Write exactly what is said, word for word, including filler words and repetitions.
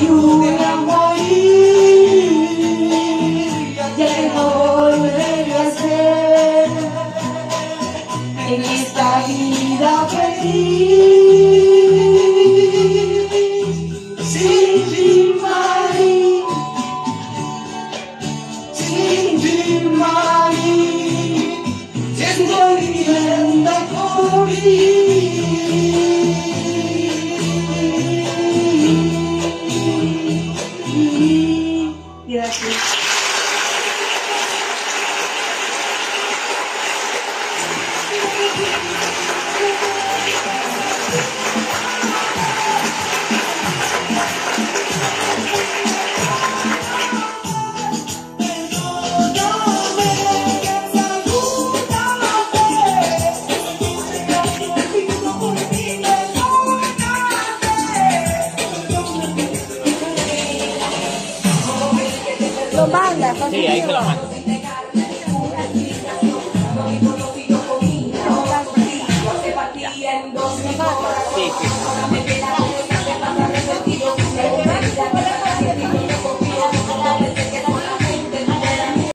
ayude a morir, ya que no volveré a ser en esta vida feliz. Sin ti, Mari, sin ti, Mari, si estoy viviendo por ti. Gracias. Lo manda, sí, ahí se lo mando. Sí, sí.